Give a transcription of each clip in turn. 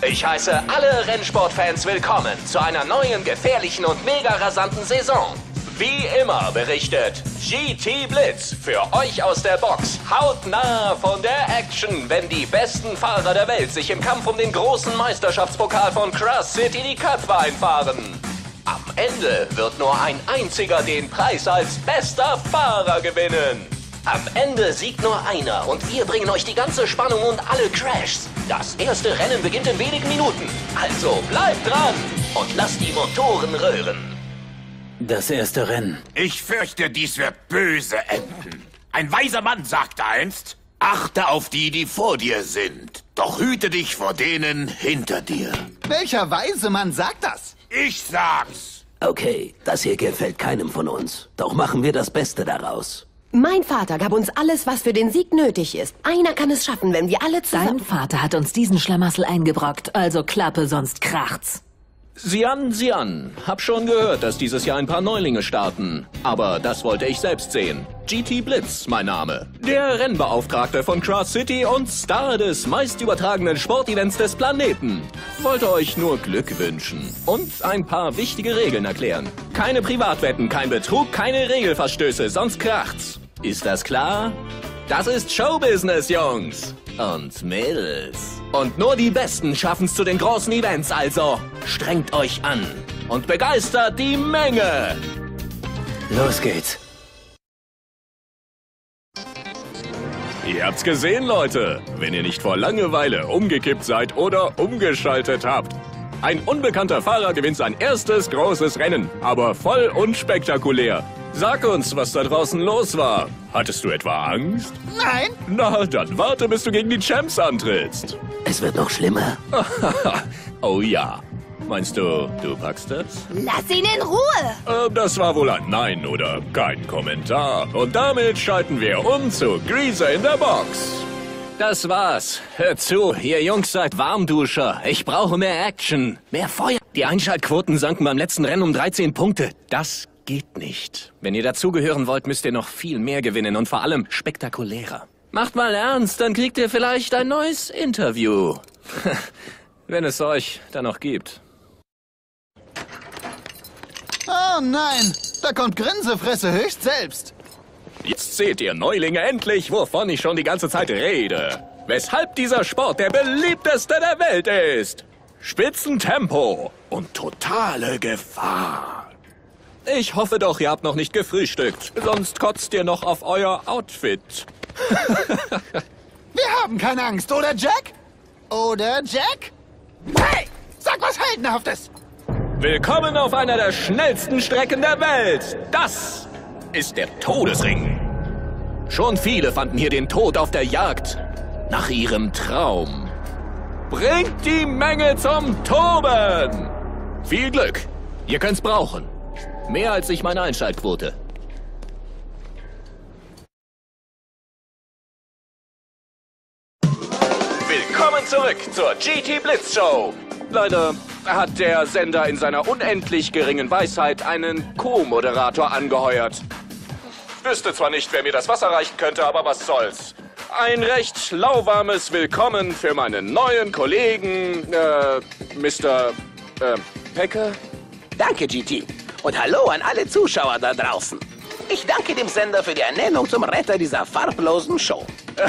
Ich heiße alle Rennsportfans willkommen zu einer neuen, gefährlichen und mega rasanten Saison. Wie immer berichtet GT Blitz für euch aus der Box hautnah von der Action, wenn die besten Fahrer der Welt sich im Kampf um den großen Meisterschaftspokal von Cross City die Köpfe einfahren. Am Ende wird nur ein einziger den Preis als bester Fahrer gewinnen. Am Ende siegt nur einer und wir bringen euch die ganze Spannung und alle Crashs. Das erste Rennen beginnt in wenigen Minuten. Also bleibt dran und lasst die Motoren röhren. Das erste Rennen. Ich fürchte, dies wird böse enden. Ein weiser Mann sagte einst, achte auf die, die vor dir sind. Doch hüte dich vor denen hinter dir. Welcher weise Mann sagt das? Ich sag's. Okay, das hier gefällt keinem von uns. Doch machen wir das Beste daraus. Mein Vater gab uns alles, was für den Sieg nötig ist. Einer kann es schaffen, wenn wir alle zusammen... Dein Vater hat uns diesen Schlamassel eingebrockt, also Klappe, sonst kracht's. Sieh an. Hab schon gehört, dass dieses Jahr ein paar Neulinge starten. Aber das wollte ich selbst sehen. GT Blitz, mein Name. Der Rennbeauftragte von Cross City und Star des meistübertragenen Sportevents des Planeten. Wollte euch nur Glück wünschen. Und ein paar wichtige Regeln erklären. Keine Privatwetten, kein Betrug, keine Regelverstöße, sonst kracht's. Ist das klar? Das ist Showbusiness, Jungs. Und Mädels. Und nur die Besten schaffen's zu den großen Events, also strengt euch an und begeistert die Menge. Los geht's. Ihr habt's gesehen, Leute, wenn ihr nicht vor Langeweile umgekippt seid oder umgeschaltet habt. Ein unbekannter Fahrer gewinnt sein erstes großes Rennen, aber voll unspektakulär. Sag uns, was da draußen los war. Hattest du etwa Angst? Nein. Na, dann warte, bis du gegen die Champs antrittst. Es wird noch schlimmer. Oh ja. Meinst du, du packst das? Lass ihn in Ruhe! Das war wohl ein Nein oder kein Kommentar. Und damit schalten wir um zu Greaser in der Box. Das war's. Hört zu, ihr Jungs seid Warmduscher. Ich brauche mehr Action, mehr Feuer. Die Einschaltquoten sanken beim letzten Rennen um 13 Punkte. Das geht nicht. Wenn ihr dazugehören wollt, müsst ihr noch viel mehr gewinnen und vor allem spektakulärer. Macht mal ernst, dann kriegt ihr vielleicht ein neues Interview. Wenn es euch dann noch gibt. Oh nein, da kommt Grinsefresse höchst selbst. Jetzt seht ihr Neulinge endlich, wovon ich schon die ganze Zeit rede. Weshalb dieser Sport der beliebteste der Welt ist. Spitzentempo und totale Gefahr. Ich hoffe doch, ihr habt noch nicht gefrühstückt. Sonst kotzt ihr noch auf euer Outfit. Wir haben keine Angst, oder Jack? Oder Jack? Hey, sag was Heldenhaftes. Willkommen auf einer der schnellsten Strecken der Welt. Das ist der Todesring. Schon viele fanden hier den Tod auf der Jagd nach ihrem Traum. Bringt die Menge zum Toben. Viel Glück. Ihr könnt's brauchen. Mehr als ich meine Einschaltquote. Willkommen zurück zur GT Blitz Show. Leider hat der Sender in seiner unendlich geringen Weisheit einen Co-Moderator angeheuert. Wüsste zwar nicht, wer mir das Wasser reichen könnte, aber was soll's. Ein recht lauwarmes Willkommen für meinen neuen Kollegen, Mr. Pecker. Danke, GT. Und hallo an alle Zuschauer da draußen. Ich danke dem Sender für die Ernennung zum Retter dieser farblosen Show.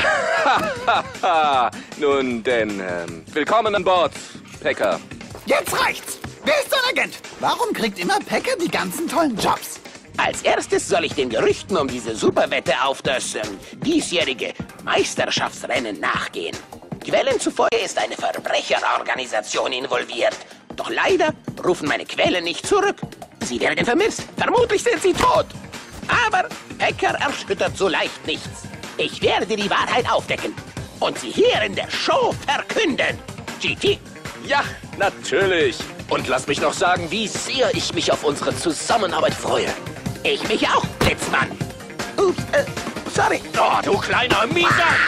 Nun denn, willkommen an Bord, Pecker. Jetzt reicht's. Wer ist dein Agent? Warum kriegt immer Packer die ganzen tollen Jobs? Als erstes soll ich den Gerüchten um diese Superwette auf das diesjährige Meisterschaftsrennen nachgehen. Quellen zufolge ist eine Verbrecherorganisation involviert. Doch leider rufen meine Quellen nicht zurück. Sie werden vermisst. Vermutlich sind sie tot. Aber Packer erschüttert so leicht nichts. Ich werde die Wahrheit aufdecken und sie hier in der Show verkünden. GT. Ja, natürlich. Und lass mich noch sagen, wie sehr ich mich auf unsere Zusammenarbeit freue. Ich mich auch, Blitzmann. Ups, sorry. Oh, du kleiner Mieser!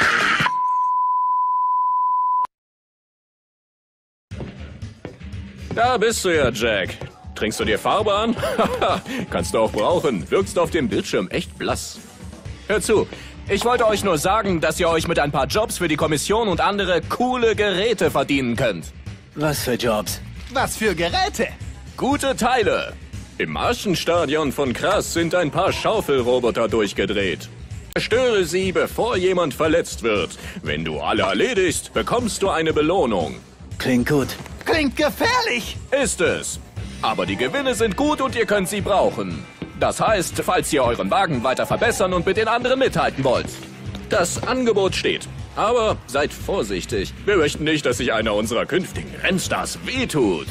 Da bist du ja, Jack. Trinkst du dir Farbe an? Kannst du auch brauchen. Wirkst auf dem Bildschirm echt blass. Hör zu, ich wollte euch nur sagen, dass ihr euch mit ein paar Jobs für die Kommission und andere coole Geräte verdienen könnt. Was für Jobs? Was für Geräte? Gute Teile. Im Marschenstadion von Krass sind ein paar Schaufelroboter durchgedreht. Zerstöre sie, bevor jemand verletzt wird. Wenn du alle erledigst, bekommst du eine Belohnung. Klingt gut. Klingt gefährlich. Ist es. Aber die Gewinne sind gut und ihr könnt sie brauchen. Das heißt, falls ihr euren Wagen weiter verbessern und mit den anderen mithalten wollt. Das Angebot steht. Aber seid vorsichtig. Wir möchten nicht, dass sich einer unserer künftigen Rennstars wehtut.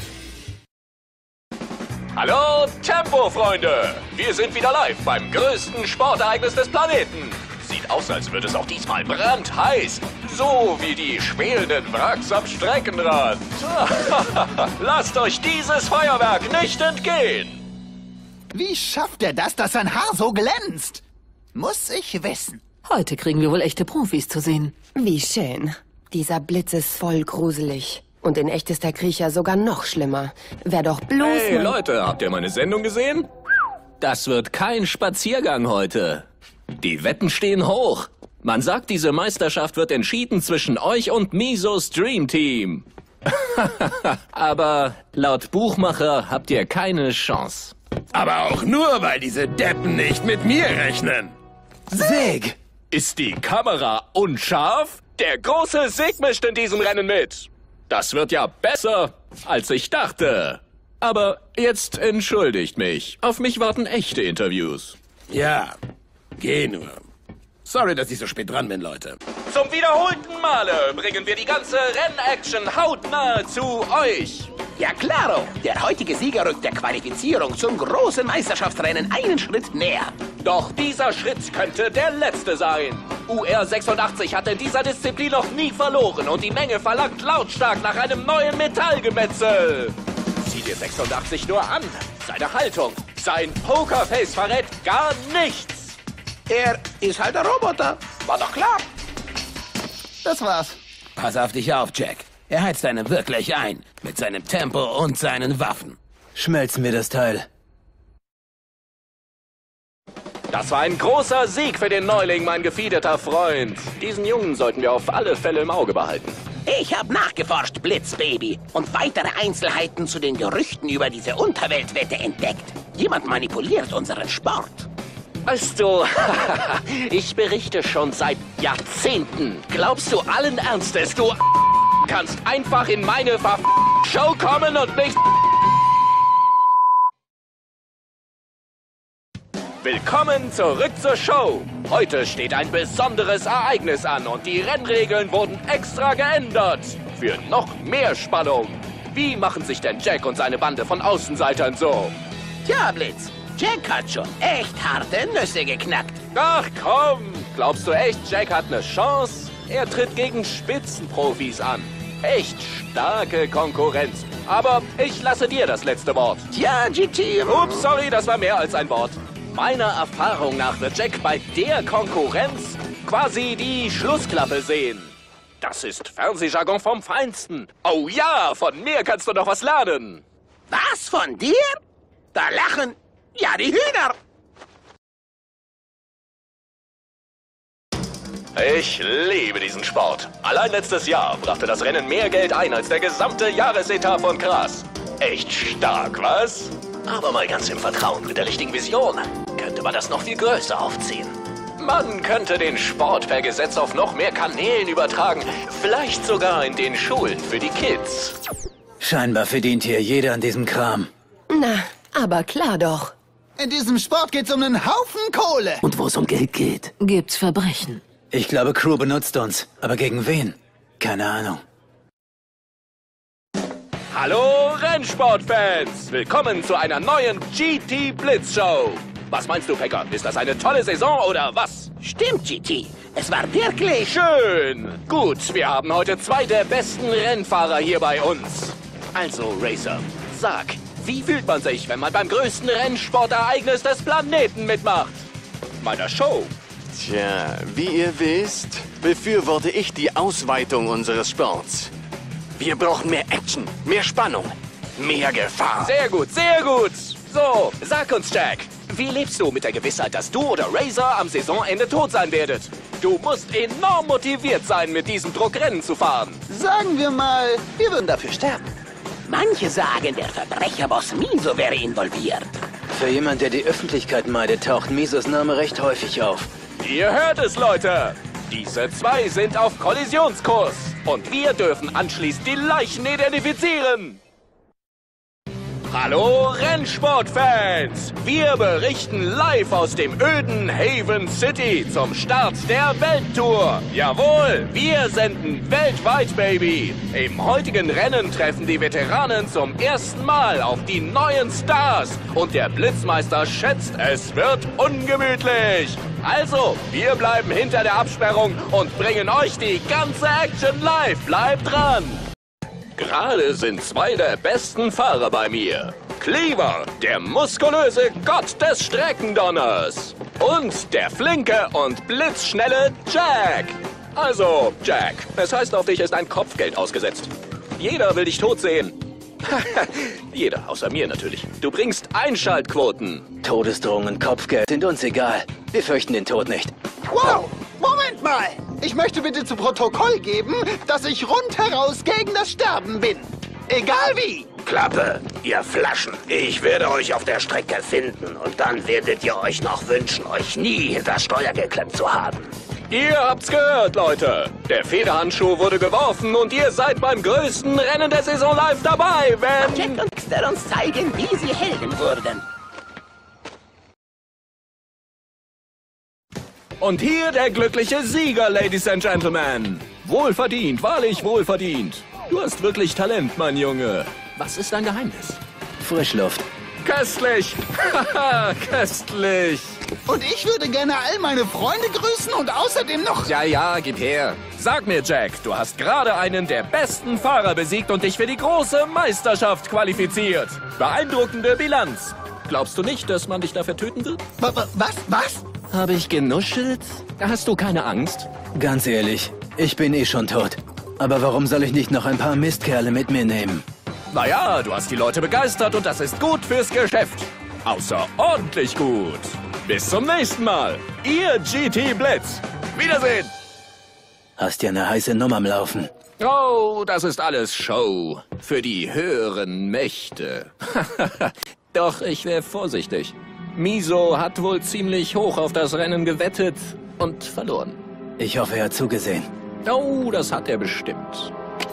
Hallo, Tempo-Freunde! Wir sind wieder live beim größten Sportereignis des Planeten. Sieht aus, als würde es auch diesmal brandheiß. So wie die schwelenden Wracks am Streckenrand. Lasst euch dieses Feuerwerk nicht entgehen! Wie schafft er das, dass sein Haar so glänzt? Muss ich wissen. Heute kriegen wir wohl echte Profis zu sehen. Wie schön. Dieser Blitz ist voll gruselig. Und in echt ist der Kriecher sogar noch schlimmer. Wär doch bloß... Hey Leute, habt ihr meine Sendung gesehen? Das wird kein Spaziergang heute. Die Wetten stehen hoch. Man sagt, diese Meisterschaft wird entschieden zwischen euch und Misos Dream Team. Aber laut Buchmacher habt ihr keine Chance. Aber auch nur, weil diese Deppen nicht mit mir rechnen. Sig! Ist die Kamera unscharf? Der große Sig mischt in diesem Rennen mit. Das wird ja besser, als ich dachte. Aber jetzt entschuldigt mich. Auf mich warten echte Interviews. Ja, geh nur. Sorry, dass ich so spät dran bin, Leute. Zum wiederholten Male bringen wir die ganze Rennaction hautnah zu euch. Ja, klaro. Der heutige Sieger rückt der Qualifizierung zum großen Meisterschaftsrennen einen Schritt näher. Doch dieser Schritt könnte der letzte sein. UR86 hat in dieser Disziplin noch nie verloren und die Menge verlangt lautstark nach einem neuen Metallgemetzel. Sieh dir 86 nur an. Seine Haltung, sein Pokerface verrät gar nichts. Er ist halt ein Roboter. War doch klar. Das war's. Pass auf dich auf, Jack. Er heizt einen wirklich ein. Mit seinem Tempo und seinen Waffen. Schmelzen wir das Teil. Das war ein großer Sieg für den Neuling, mein gefiederter Freund. Diesen Jungen sollten wir auf alle Fälle im Auge behalten. Ich habe nachgeforscht, Blitzbaby, und weitere Einzelheiten zu den Gerüchten über diese Unterweltwette entdeckt. Jemand manipuliert unseren Sport. Weißt du, ich berichte schon seit Jahrzehnten. Glaubst du allen Ernstes, du kannst einfach in meine Show kommen und mich... Willkommen zurück zur Show. Heute steht ein besonderes Ereignis an und die Rennregeln wurden extra geändert. Für noch mehr Spannung. Wie machen sich denn Jack und seine Bande von Außenseitern so? Tja, Blitz, Jack hat schon echt harte Nüsse geknackt. Ach komm, glaubst du echt, Jack hat eine Chance? Er tritt gegen Spitzenprofis an. Echt starke Konkurrenz. Aber ich lasse dir das letzte Wort. Tja, GT... Ups, sorry, das war mehr als ein Wort. Meiner Erfahrung nach wird Jack bei der Konkurrenz quasi die Schlussklappe sehen. Das ist Fernsehjargon vom Feinsten. Oh ja, von mir kannst du noch was lernen. Was, von dir? Da lachen ja die Hühner. Ich liebe diesen Sport. Allein letztes Jahr brachte das Rennen mehr Geld ein als der gesamte Jahresetat von Krass. Echt stark, was? Aber mal ganz im Vertrauen mit der richtigen Vision könnte man das noch viel größer aufziehen. Man könnte den Sport per Gesetz auf noch mehr Kanälen übertragen. Vielleicht sogar in den Schulen für die Kids. Scheinbar verdient hier jeder an diesem Kram. Na, aber klar doch. In diesem Sport geht's um einen Haufen Kohle. Und wo es um Geld geht. Gibt's Verbrechen. Ich glaube, Crew benutzt uns. Aber gegen wen? Keine Ahnung. Hallo Rennsportfans! Willkommen zu einer neuen GT Blitz Show. Was meinst du, Packer? Ist das eine tolle Saison oder was? Stimmt, GT. Es war wirklich... Schön! Gut, wir haben heute zwei der besten Rennfahrer hier bei uns. Also, Racer, sag, wie fühlt man sich, wenn man beim größten Rennsportereignis des Planeten mitmacht? Meiner Show. Tja, wie ihr wisst, befürworte ich die Ausweitung unseres Sports. Wir brauchen mehr Action, mehr Spannung, mehr Gefahr. Sehr gut, sehr gut. So, sag uns, Jack, wie lebst du mit der Gewissheit, dass du oder Racer am Saisonende tot sein werdet? Du musst enorm motiviert sein, mit diesem Druck Rennen zu fahren. Sagen wir mal, wir würden dafür sterben. Manche sagen, der Verbrecherboss Miso wäre involviert. Für jemand, der die Öffentlichkeit meidet, taucht Misos Name recht häufig auf. Ihr hört es, Leute. Diese zwei sind auf Kollisionskurs. Und wir dürfen anschließend die Leichen identifizieren. Hallo Rennsportfans! Wir berichten live aus dem öden Haven City zum Start der Welttour. Jawohl, wir senden weltweit, Baby. Im heutigen Rennen treffen die Veteranen zum ersten Mal auf die neuen Stars. Und der Blitzmeister schätzt, es wird ungemütlich. Also, wir bleiben hinter der Absperrung und bringen euch die ganze Action live. Bleibt dran! Gerade sind zwei der besten Fahrer bei mir. Cleaver, der muskulöse Gott des Streckendonners. Und der flinke und blitzschnelle Jack. Also, Jack, es heißt, auf dich ist ein Kopfgeld ausgesetzt. Jeder will dich tot sehen. Jeder, außer mir natürlich. Du bringst Einschaltquoten. Todesdrohungen, Kopfgeld sind uns egal. Wir fürchten den Tod nicht. Wow, Moment mal. Ich möchte bitte zu Protokoll geben, dass ich rundheraus gegen das Sterben bin. Egal wie. Klappe, ihr Flaschen. Ich werde euch auf der Strecke finden und dann werdet ihr euch noch wünschen, euch nie hinter Steuer geklemmt zu haben. Ihr habt's gehört, Leute. Der Federhandschuh wurde geworfen und ihr seid beim größten Rennen der Saison live dabei, wenn... Jack und Dexter uns zeigen, wie sie Helden wurden. Und hier der glückliche Sieger, Ladies and Gentlemen. Wohlverdient, wahrlich wohlverdient. Du hast wirklich Talent, mein Junge. Was ist dein Geheimnis? Frischluft. Köstlich! Haha, köstlich! Und ich würde gerne all meine Freunde grüßen und außerdem noch... Ja, gib her. Sag mir, Jack, du hast gerade einen der besten Fahrer besiegt und dich für die große Meisterschaft qualifiziert. Beeindruckende Bilanz. Glaubst du nicht, dass man dich dafür töten wird? Was? Habe ich genuschelt? Hast du keine Angst? Ganz ehrlich, ich bin eh schon tot. Aber warum soll ich nicht noch ein paar Mistkerle mit mir nehmen? Naja, du hast die Leute begeistert und das ist gut fürs Geschäft. Außerordentlich gut. Bis zum nächsten Mal. Ihr GT Blitz. Wiedersehen. Hast ja eine heiße Nummer am Laufen. Oh, das ist alles Show. Für die höheren Mächte. Doch, ich wäre vorsichtig. Miso hat wohl ziemlich hoch auf das Rennen gewettet und verloren. Ich hoffe, er hat zugesehen. Oh, das hat er bestimmt.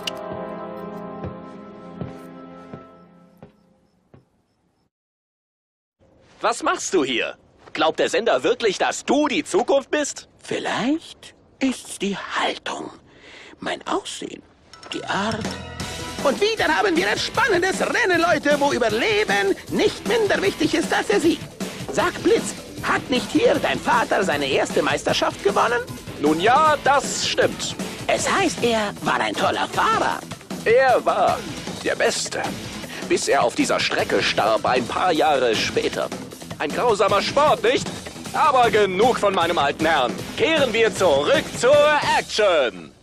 Was machst du hier? Glaubt der Sender wirklich, dass du die Zukunft bist? Vielleicht ist's die Haltung, mein Aussehen, die Art. Und wieder haben wir ein spannendes Rennen, Leute, wo Überleben nicht minder wichtig ist als der Sieg. Sag Blitz, hat nicht hier dein Vater seine erste Meisterschaft gewonnen? Nun ja, das stimmt. Es heißt, er war ein toller Fahrer. Er war der Beste, bis er auf dieser Strecke starb, ein paar Jahre später. Ein grausamer Sport, nicht? Aber genug von meinem alten Herrn. Kehren wir zurück zur Action.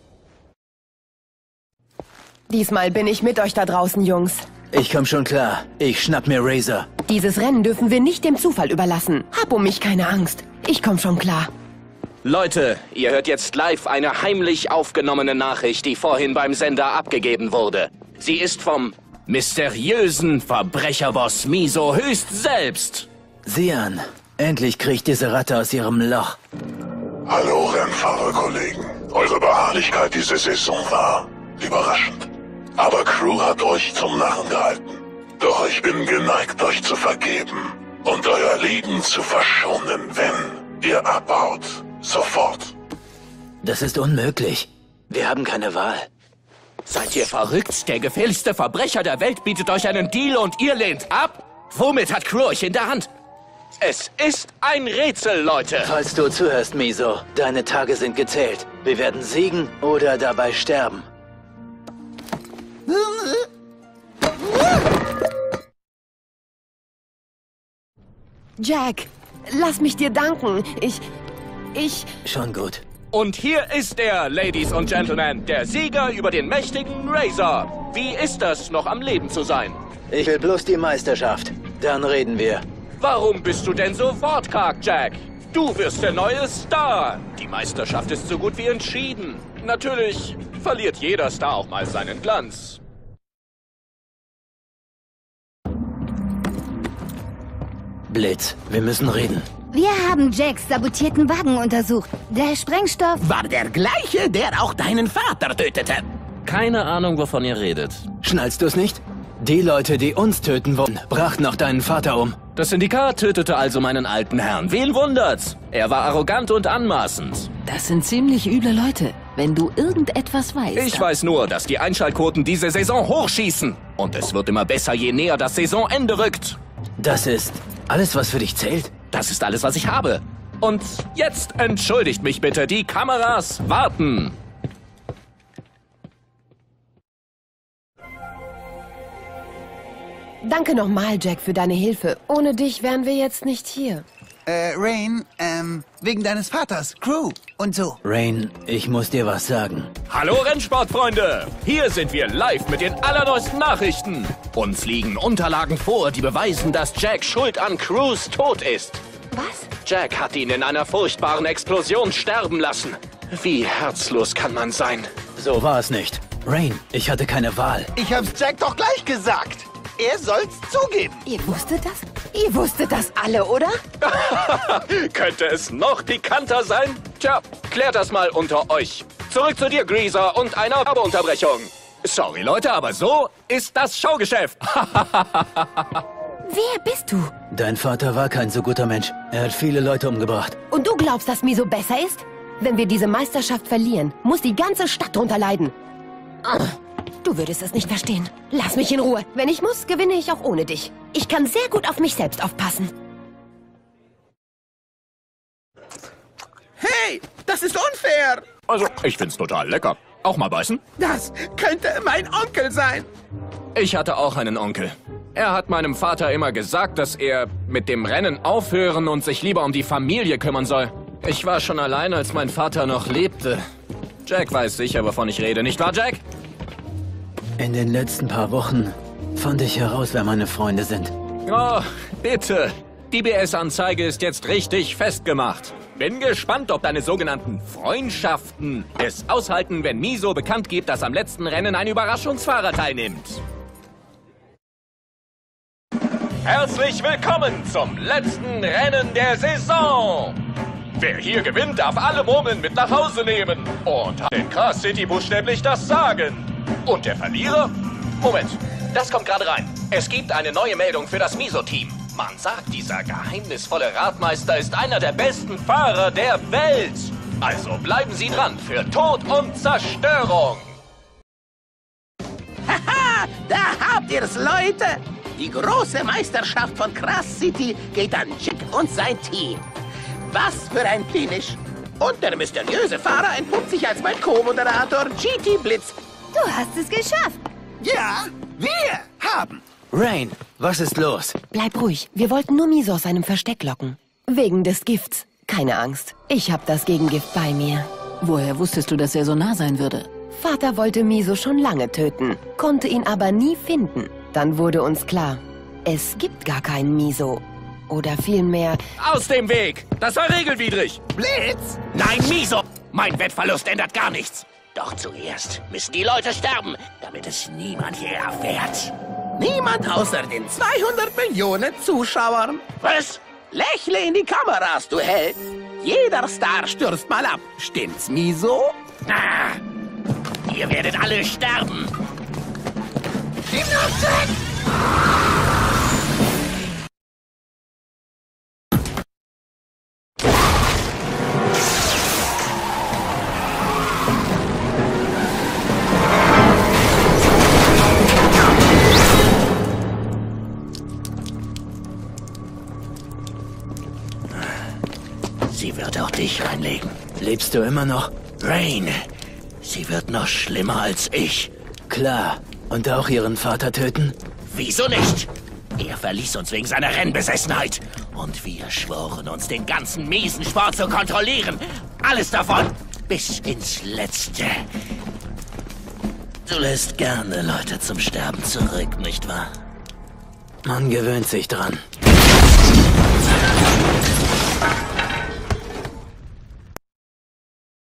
Diesmal bin ich mit euch da draußen, Jungs. Ich komm schon klar. Ich schnapp mir Razor. Dieses Rennen dürfen wir nicht dem Zufall überlassen. Hab um mich keine Angst. Ich komm schon klar. Leute, ihr hört jetzt live eine heimlich aufgenommene Nachricht, die vorhin beim Sender abgegeben wurde. Sie ist vom mysteriösen Verbrecherboss Miso höchst selbst. Sieh an. Endlich kriecht diese Ratte aus ihrem Loch. Hallo, Rennfahrerkollegen. Eure Beharrlichkeit diese Saison war überraschend. Aber Crew hat euch zum Narren gehalten. Doch ich bin geneigt, euch zu vergeben und euer Leben zu verschonen, wenn ihr abhaut. Sofort. Das ist unmöglich. Wir haben keine Wahl. Seid ihr verrückt? Der gefährlichste Verbrecher der Welt bietet euch einen Deal und ihr lehnt ab? Womit hat Crew euch in der Hand? Es ist ein Rätsel, Leute. Falls du zuhörst, Miso, deine Tage sind gezählt. Wir werden siegen oder dabei sterben. Jack, lass mich dir danken. Ich... Schon gut. Und hier ist er, Ladies und Gentlemen, der Sieger über den mächtigen Razor. Wie ist das, noch am Leben zu sein? Ich will bloß die Meisterschaft. Dann reden wir. Warum bist du denn so wortkarg, Jack? Du wirst der neue Star. Die Meisterschaft ist so gut wie entschieden. Natürlich verliert jeder Star auch mal seinen Glanz. Blitz, wir müssen reden. Wir haben Jacks sabotierten Wagen untersucht. Der Sprengstoff War der gleiche, der auch deinen Vater tötete. Keine Ahnung, wovon ihr redet. Schnallst du es nicht? Die Leute, die uns töten wollen, brachten auch deinen Vater um. Das Syndikat tötete also meinen alten Herrn. Wen wundert's? Er war arrogant und anmaßend. Das sind ziemlich üble Leute. Wenn du irgendetwas weißt... Ich weiß nur, dass die Einschaltquoten diese Saison hochschießen. Und es wird immer besser, je näher das Saisonende rückt. Das ist alles, was für dich zählt? Das ist alles, was ich habe. Und jetzt entschuldigt mich bitte, die Kameras warten. Danke nochmal, Jack, für deine Hilfe. Ohne dich wären wir jetzt nicht hier. Rain, wegen deines Vaters, Crew und so. Rain, ich muss dir was sagen. Hallo Rennsportfreunde! Hier sind wir live mit den allerneuesten Nachrichten. Uns liegen Unterlagen vor, die beweisen, dass Jack schuld an Crews Tod ist. Was? Jack hat ihn in einer furchtbaren Explosion sterben lassen. Wie herzlos kann man sein? So war es nicht. Rain, ich hatte keine Wahl. Ich hab's Jack doch gleich gesagt. Er soll's zugeben. Ihr wusstet das? Ihr wusstet das alle, oder? Könnte es noch pikanter sein? Tja, klärt das mal unter euch. Zurück zu dir, Greaser, und einer Werbeunterbrechung. Sorry, Leute, aber so ist das Showgeschäft. Wer bist du? Dein Vater war kein so guter Mensch. Er hat viele Leute umgebracht. Und du glaubst, dass Miso besser ist? Wenn wir diese Meisterschaft verlieren, muss die ganze Stadt drunter leiden. Du würdest es nicht verstehen. Lass mich in Ruhe. Wenn ich muss, gewinne ich auch ohne dich. Ich kann sehr gut auf mich selbst aufpassen. Hey, das ist unfair. Also, ich find's total lecker. Auch mal beißen? Das könnte mein Onkel sein. Ich hatte auch einen Onkel. Er hat meinem Vater immer gesagt, dass er mit dem Rennen aufhören und sich lieber um die Familie kümmern soll. Ich war schon allein, als mein Vater noch lebte. Jack weiß sicher, wovon ich rede, nicht wahr, Jack? In den letzten paar Wochen fand ich heraus, wer meine Freunde sind. Oh, bitte. Die BS-Anzeige ist jetzt richtig festgemacht. Bin gespannt, ob deine sogenannten Freundschaften es aushalten, wenn Miso bekannt gibt, dass am letzten Rennen ein Überraschungsfahrer teilnimmt. Herzlich willkommen zum letzten Rennen der Saison. Wer hier gewinnt, darf alle Murmeln mit nach Hause nehmen und hat in Crash City buchstäblich das Sagen. Und der Verlierer? Moment, das kommt gerade rein. Es gibt eine neue Meldung für das Miso-Team. Man sagt, dieser geheimnisvolle Radmeister ist einer der besten Fahrer der Welt. Also bleiben Sie dran für Tod und Zerstörung. Haha, da habt ihr's, Leute. Die große Meisterschaft von Crash City geht an Jack und sein Team. Was für ein Finish. Und der mysteriöse Fahrer entpuppt sich als mein Co-Moderator GT Blitz. Du hast es geschafft. Ja, wir haben. Rain, was ist los? Bleib ruhig. Wir wollten nur Miso aus seinem Versteck locken. Wegen des Gifts. Keine Angst. Ich hab das Gegengift bei mir. Woher wusstest du, dass er so nah sein würde? Vater wollte Miso schon lange töten, konnte ihn aber nie finden. Dann wurde uns klar, es gibt gar keinen Miso. Oder vielmehr... Aus dem Weg! Das war regelwidrig! Blitz? Nein, Miso! Mein Wettverlust ändert gar nichts. Doch zuerst müssen die Leute sterben, damit es niemand hier erfährt. Niemand außer den 200 Millionen Zuschauern. Was? Lächle in die Kameras, du Held. Jeder Star stürzt mal ab. Stimmt's, Miso? Ah, ihr werdet alle sterben. Sie wird auch dich reinlegen. Lebst du immer noch? Rain, sie wird noch schlimmer als ich. Klar. Und auch ihren Vater töten? Wieso nicht? Er verließ uns wegen seiner Rennbesessenheit. Und wir schworen uns, den ganzen miesen Sport zu kontrollieren. Alles davon. Bis ins Letzte. Du lässt gerne Leute zum Sterben zurück, nicht wahr? Man gewöhnt sich dran.